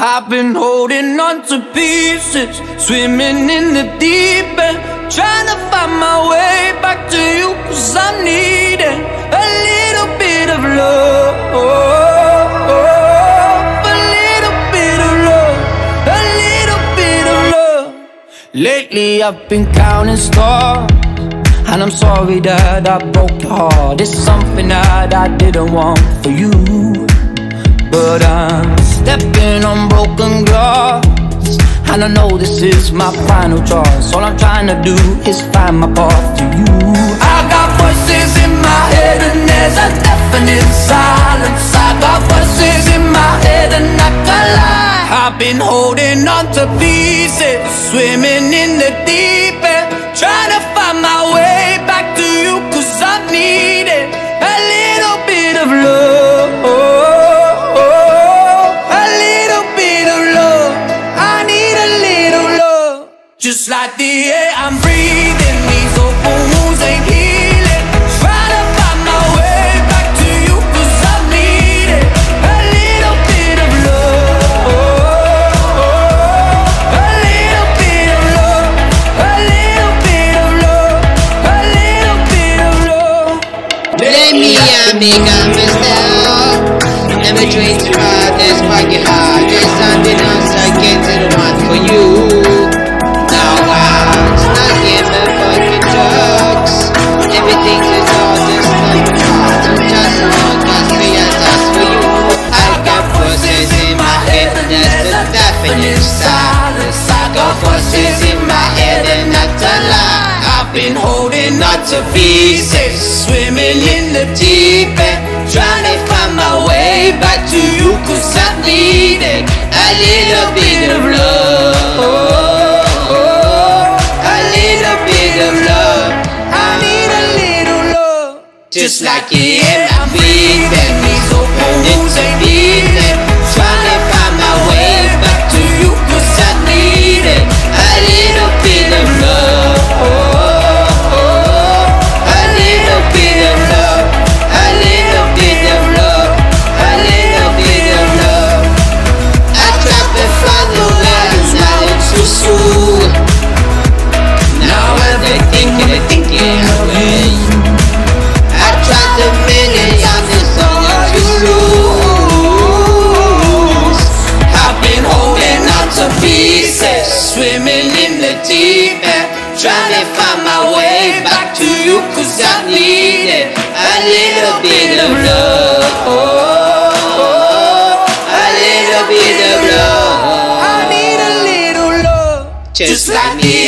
I've been holding on to pieces, swimming in the deep end, trying to find my way back to you, 'cause I'm needing a little bit of love, a little bit of love, a little bit of love. Lately I've been counting stars, and I'm sorry that I broke your heart. It's something that I didn't want for you, but I'm stepping on broken glass, and I know this is my final choice. All I'm trying to do is find my path to you. I got voices in my head and there's a deafening silence. I got voices in my head and I can't lie. I've been holding on to pieces, swimming in the deep end, trying to find my way back to you, 'cause I'm needing a little bit of love, a little bit of love. I need a little love. Just like the air I'm breathing, these open wounds ain't healing. Trying to find my way back to you, 'cause I'm needing a little bit of love, a little bit of love, a little bit of love, a little bit of love. Let me make a mistake. Never train to hard, there's fucking hard. There's something else I get to the one for you. Now I'm stuck in my fucking drugs. Everything is all just like hard. I'm just on just for you. I got voices in my head and there's a deafening silence. I got voices in my head and not a lie. I've been holding on to pieces, swimming in the deep end, trying to find my way back to you, 'cause I'm needing a little bit of love, a little bit of love. I need a little love. Just like the air I'm breathing, these open wounds ain't healing. Trying to find my way back to you, 'cause I'm needing a little bit of love, a little bit of love, a little bit of love, a little bit of love. I tried to find the words, now it's too soon. Now They're thinking away. I tried to minute, I'm just only to lose. I've been holding on to pieces, swimming in the deep end, trying to find my way back to you, 'cause I needed a little bit of love, a little bit of love. I need a little love. Just like the